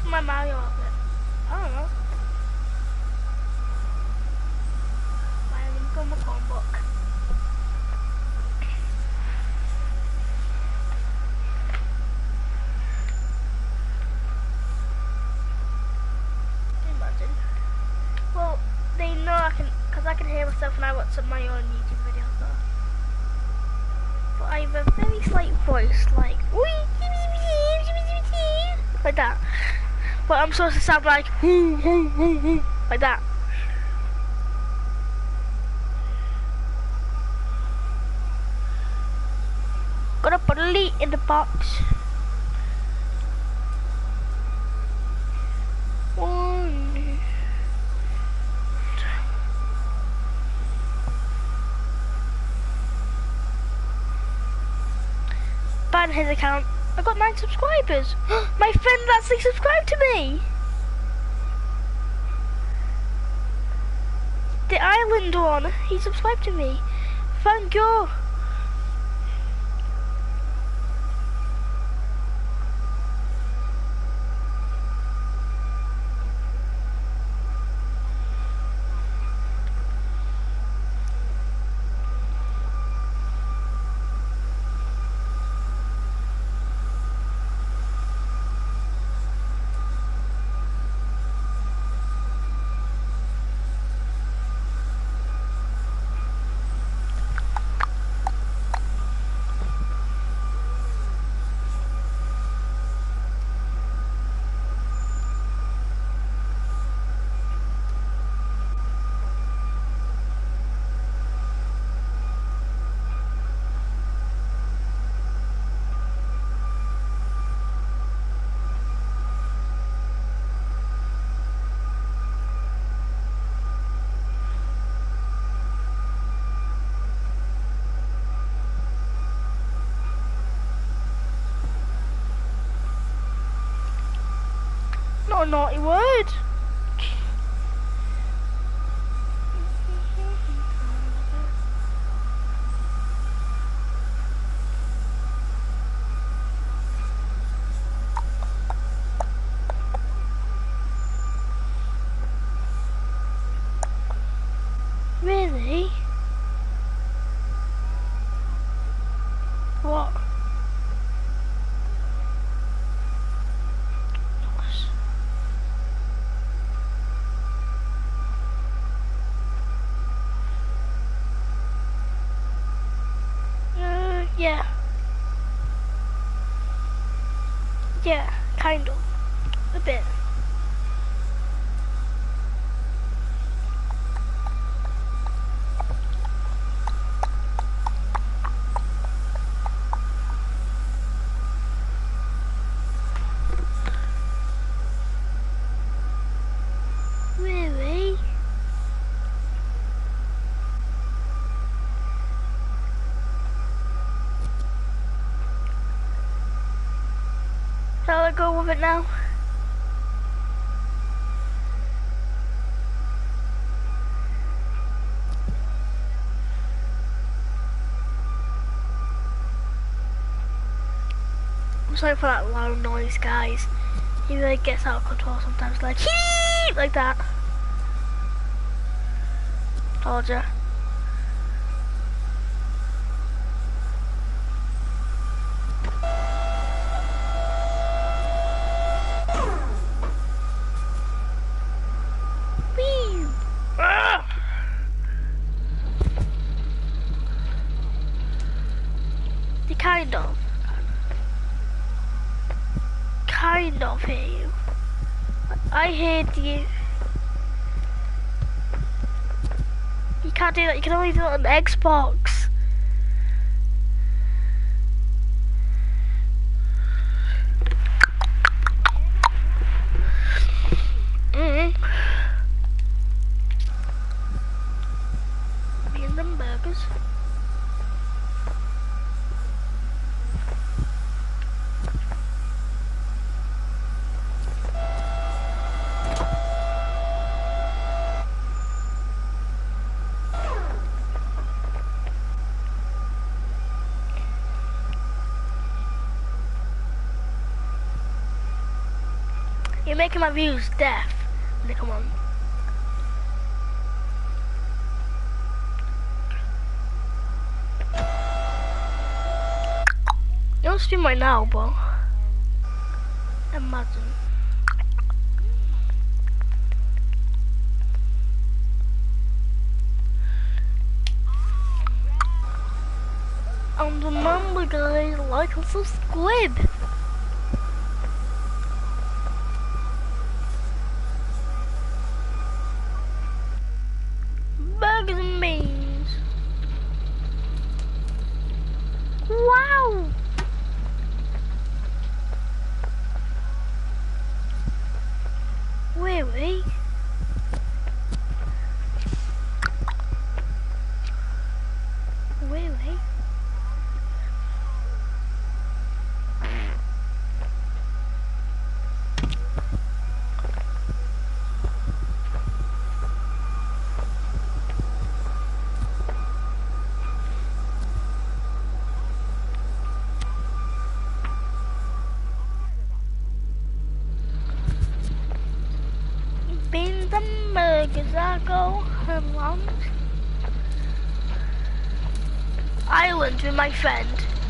my Mario outfit? I don't know. Why am I going my phone book? Imagine. Well, they know I can, because I can hear myself when I watch my own YouTube videos though. But I have a very slight voice, like that. But I'm supposed to sound like like that. Gonna put a lead in the box. One. Ban his account. I got 9 subscribers. My friend actually subscribed to me. The island one. He subscribed to me. Thank you. Not a naughty word. Really? What? Yeah. Yeah, kind of. A bit. Really? Shall I go with it now? I'm sorry for that loud noise, guys. He really gets out of control sometimes, like like that. Told ya. Whee! Ah! You kind of hear you. I heard you. You can't do that. You can only do it on the Xbox. Me and them burgers. making my views deaf when they come on. You don't stream right now, but imagine. And remember guys, like and subscribe. Burgers and beans. Wow. Really? Really? Beans and burgers, I go along. Island with my friend.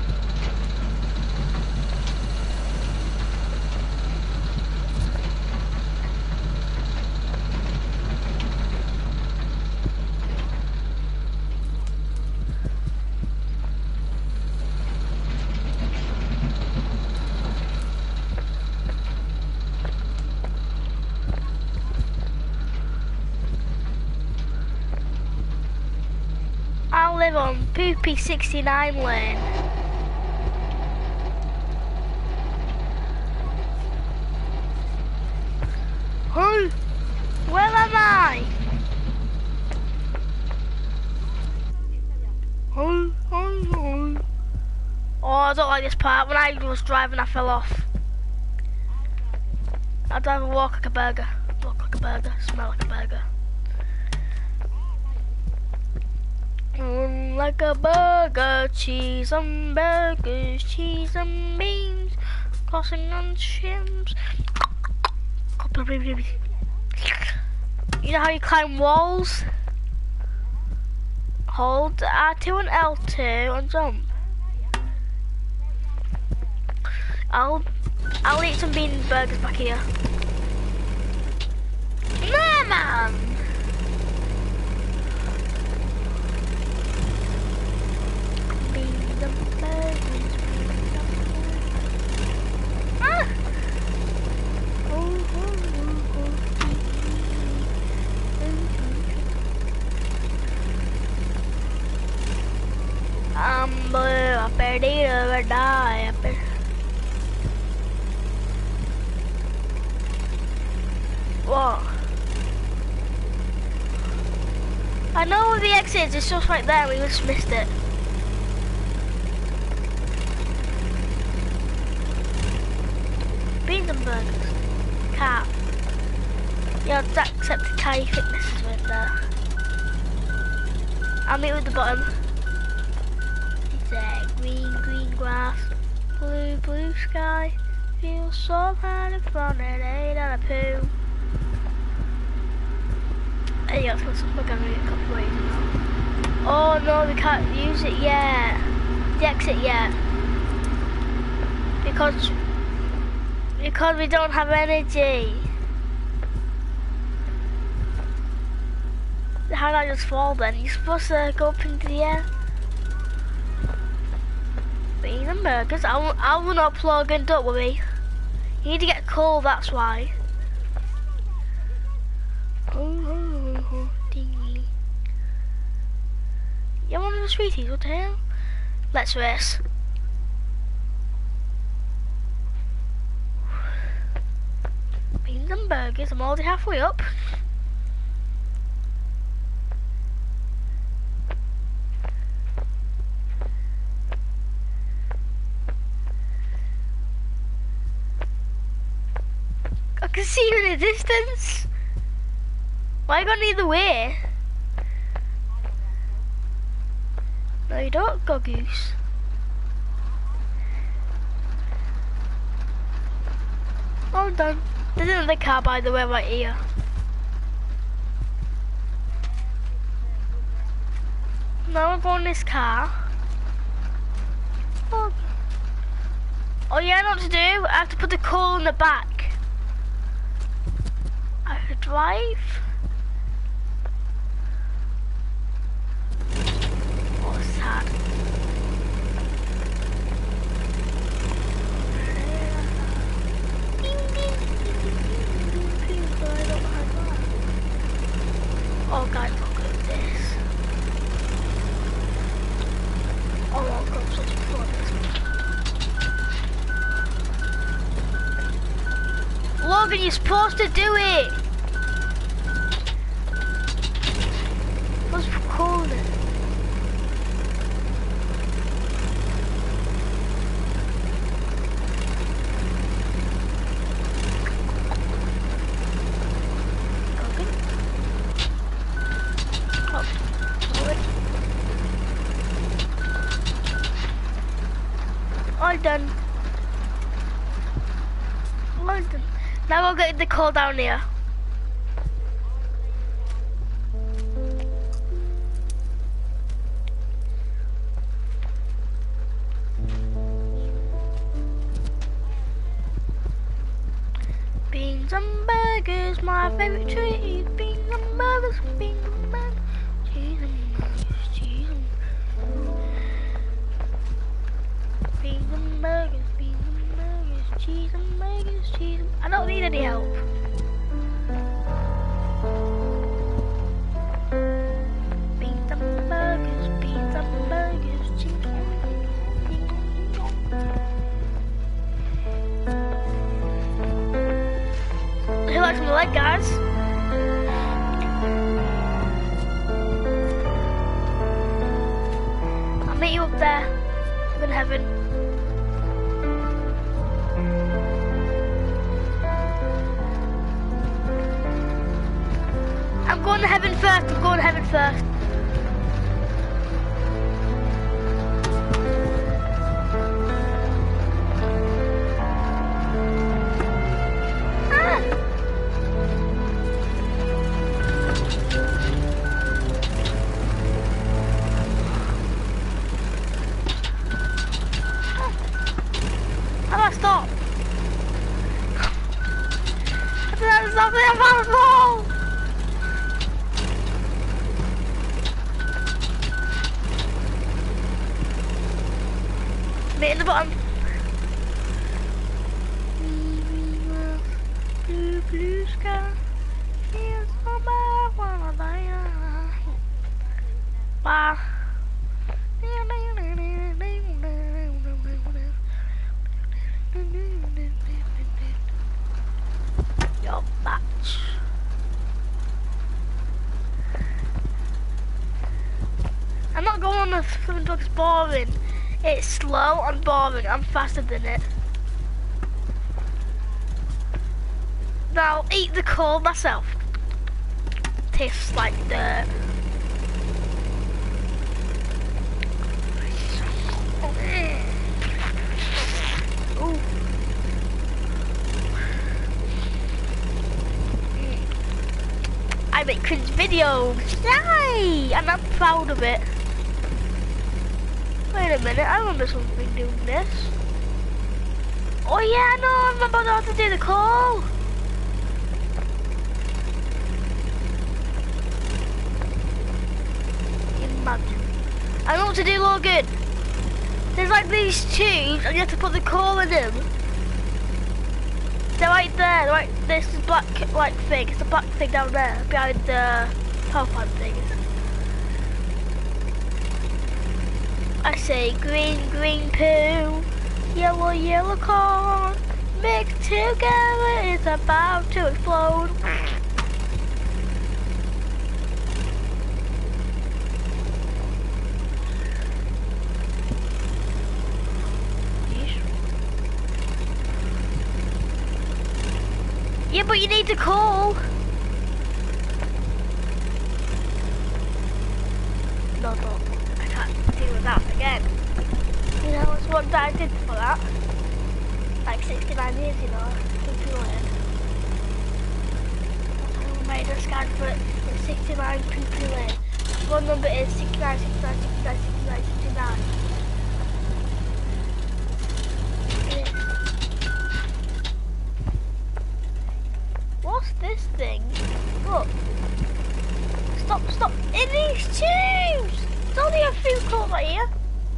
I live on Poopy 69 Lane. Who? Where am I? Who? Oh, I don't like this part. When I was driving, I fell off. I'd rather walk like a burger. Look like a burger, smell like a burger. Like a burger, cheese and burgers, cheese and beans, crossing on shrimps. You know how you climb walls? Hold R2 and L2 and jump. I'll eat some bean burgers back here. Nah, man! I'm blue, I ready to die. What? I know where the exit is, it's just right there, we just missed it. Beans and burgers. Cat. Yeah, that's accepted tire thicknesses right there. I'll meet with the bottom. It's green grass, blue sky. Feels so hard in front, it ain't on a poo. Hey, yeah, we're gonna get copyrighted now. Oh no, we can't use it yet. The exit yet. Because we don't have energy. How did I just fall then? You're supposed to go up into the air. Beans and burgers. I will not plug in, don't worry. You need to get cold, that's why. You want the sweeties, what the hell? Let's race. Beans and burgers, I'm already halfway up. I can see you in the distance. Why are you going either way? No, you don't go goose. All done. There's another car, by the way, right here. Now we're going this car. Oh. Oh yeah, I know what to do. I have to put the coal in the back. I have to drive. Oh, sad. Oh guys, look at this. Oh my god, I'm such a pro at this. Logan, you're supposed to do it! What's recording it? All done. All done. Now we'll get the call down here. Beans and burgers, my favorite treat. Beans and burgers, beans and burgers. Cheese and burgers, cheese and beans and burgers, beans and burgers, cheese and burgers, cheese and... I don't need any help. Beans and burgers, cheese and... Who likes my leg, guys? I'll meet you up there. I'm in heaven. I'm going to heaven first. I'm going to heaven first. Meet in the bottom. Blue, blue sky. Here's my wow. Your match. I'm not going on the swimming dog's boring. It's slow and boring. I'm faster than it. Now I'll eat the coal myself. Tastes like dirt. Ooh. I make cringe videos. Yay! And I'm proud of it. Wait a minute, I remember something doing this. Oh yeah, no, I remember how to do the call. Imagine. I know what to do, Logan. There's like these tubes and you have to put the call in them. They're right there, right, this is black like thing, it's a black thing down there, behind the power plant thing. I say green, green poo, yellow, yellow corn, mixed together, it's about to explode. Yeah, but you need to call. No, no. I can't deal with that again. You know, it's what I did for that. Like 69 years, you know. Keep going. my address card, but it's 69 Creepy Lane. Phone number is 69 69 69 69 69. What's this thing? Look. Stop, stop. In these tubes! There's only a few calls right here.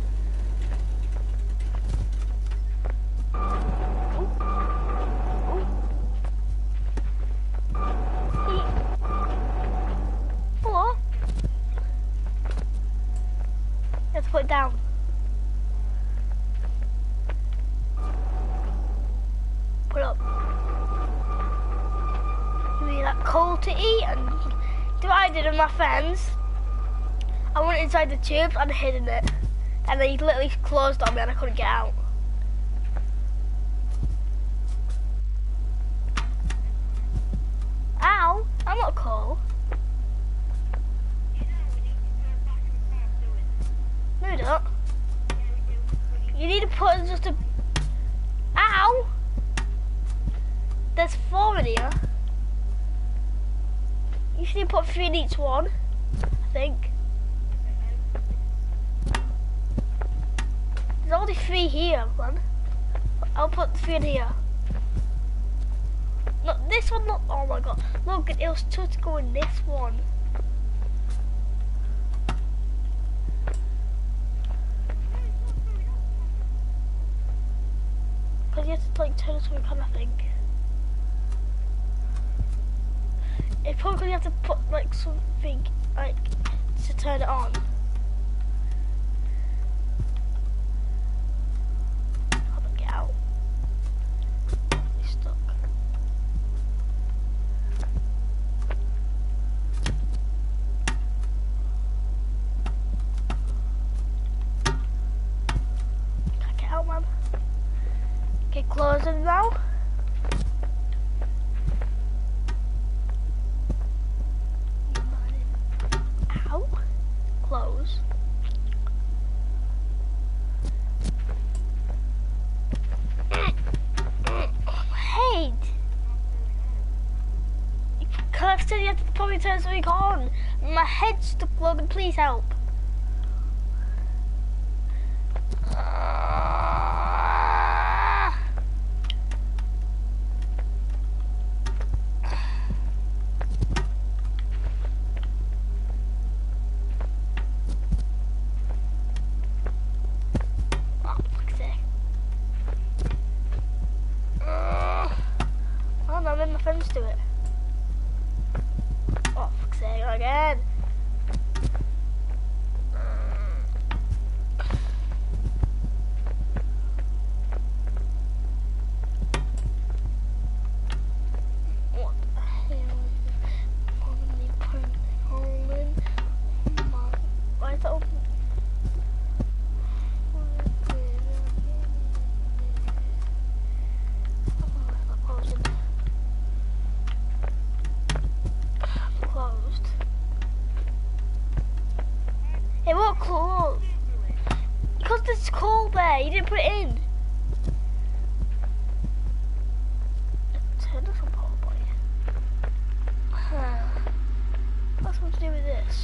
Hello? You have to put it down. Put it up. Give me that coal to eat and do what I did with my friends. I went inside the tubes and hid in it. And they literally closed on me and I couldn't get out. Ow! I'm not coal. No, you don't. You need to put just a... Ow! There's 4 in here. You should put 3 in each one, I think. There's only 3 here, man. I'll put 3 in here. No, this one, look, oh my god. Look, it was supposed to go in this one. Because you have to like turn it something on, I think. It's probably because you have to put like something like to turn it on. How do I get out? It's stuck. Can't get out, man. Okay, closing now. Close. Hey! Because I said you have to probably turn something on. My head's stuck, Logan, please help. Do it. Oh, fuck's sake, again. What the hell? Why is that open? It won't close. Because there's coal there, you didn't put it in. Turn this on power boy. What's something to do with this?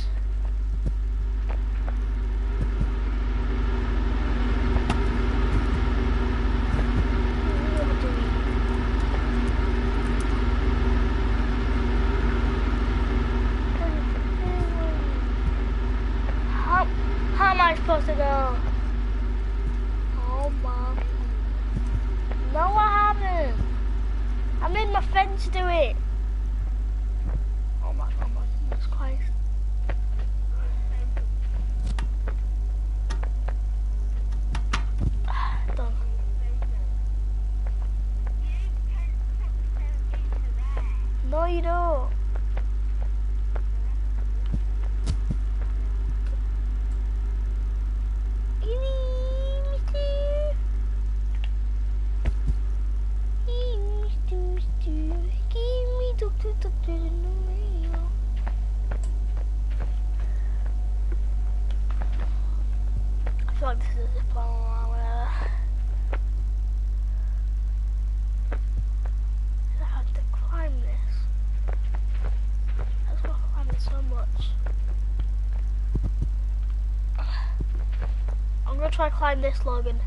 How am I supposed to know? Oh man. No, I haven't. I made my friends do it. Oh my Jesus Christ. Done. No, you don't. I feel like this is a zip line or whatever. I have to climb this. gonna try to climb this, Logan.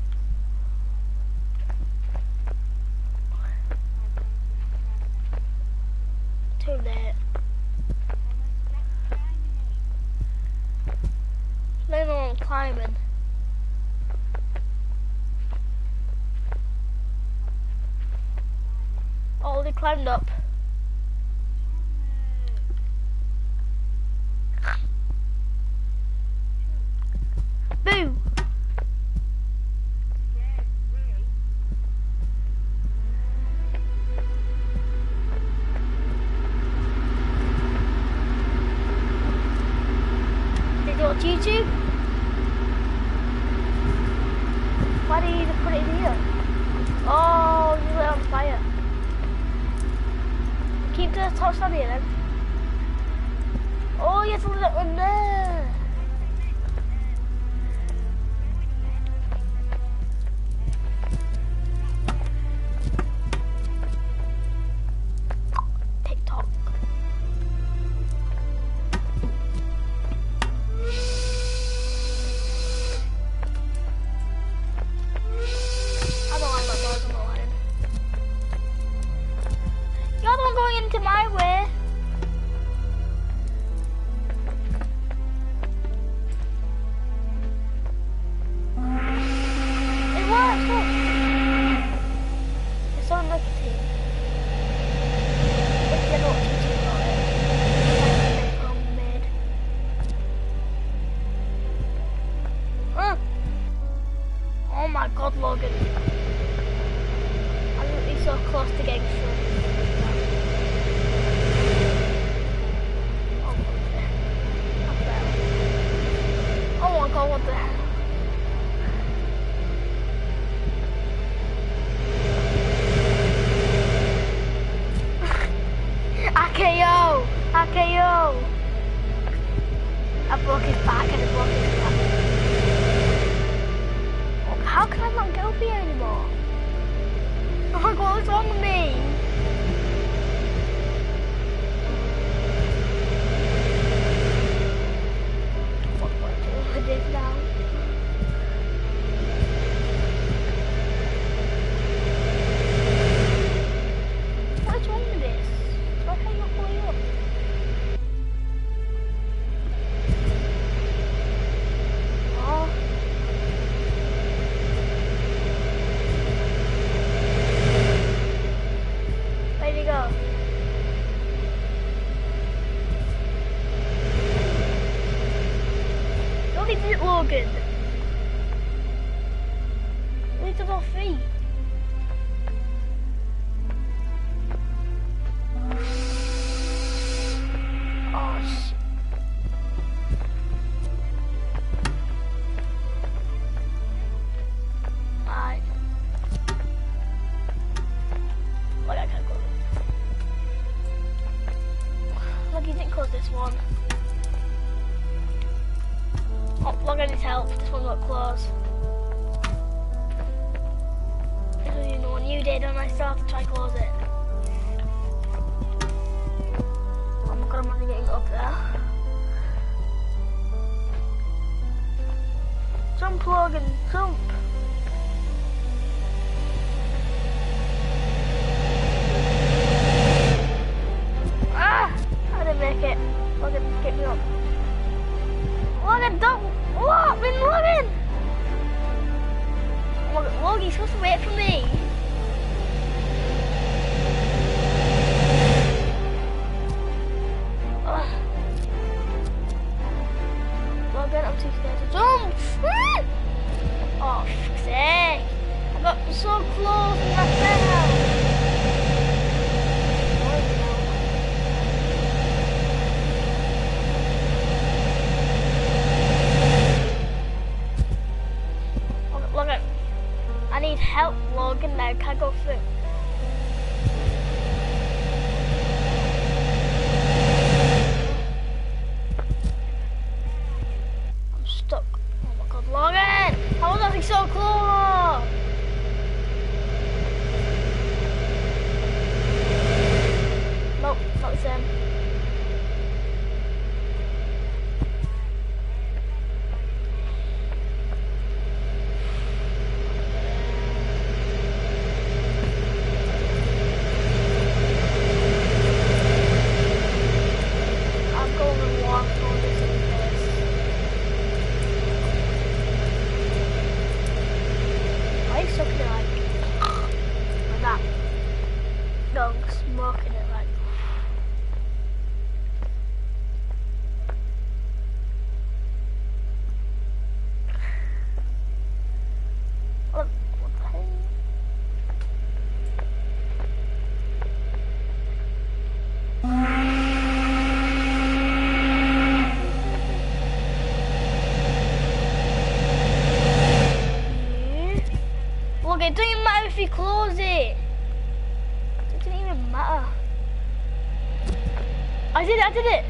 Too late. No, no, I'm climbing. Oh, they climbed up. Boo! Did you watch YouTube? Why do you need to put it in here? Oh, you lit it on fire. Keep the torch on here then. Oh, you have to lit it on there. TikTok. I don't like my doors on the line. You're the one going into my way. It works, look. It's on like a team. If you're not teaching about it. It's like homemade. Oh my god, Logan. I'm literally so close to getting through. Oh my god, what the hell? RKO! RKO! I broke his back and I broke his back. Oh, how can I not get up here anymore? Oh my god, what's wrong with me? What do I do with this now? What's wrong with this? Why can't I not pull you up? Oh. Where'd you go? Look at it, Logan. Look at our feet. Oh shit. Bye. Well, I can't go. Look, you didn't close this one. Oh, Logan needs help. This one got closed. This was the one you did, and I still have to try to close it. Oh my god, I'm only getting up there. Jump, Logan, jump. Ah! I didn't make it. Logan, get me up. Logan, don't! What? Logan! Logan, you're supposed to wait for me. Logan, I'm too scared to jump. Oh, fuck's sake. I got so close and I fell. Logan, I need help, Logan, now. Can't go through. I'm stuck. Oh my god, Logan! How was I so close? Nope, not the same. Okay, it doesn't even matter if you close it. It doesn't even matter. I did it.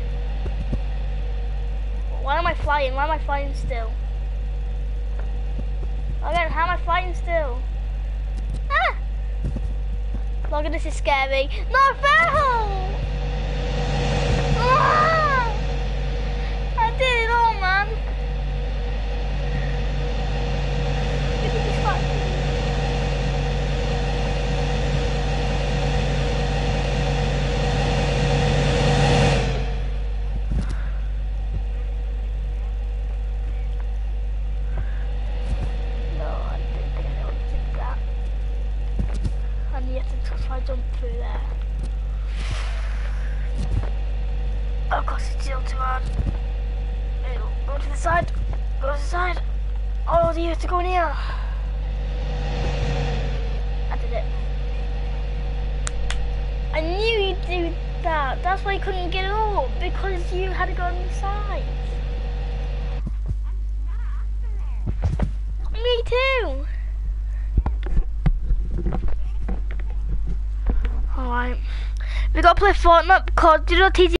Why am I flying? Why am I flying still? Again, how am I flying still? Ah! Look, this is scary. No, I fell! Ah! I did it all, man. Look at this factory. No, I didn't think I did that. And you have to try to jump through there. Oh, of course, it's still too hard. Go to the side. Go to the side. Oh, you have to go in here. I did it. I knew you'd do that. That's why you couldn't get up, because you had to go on the side. Me too. Alright. We gotta play Fortnite because, you know, TT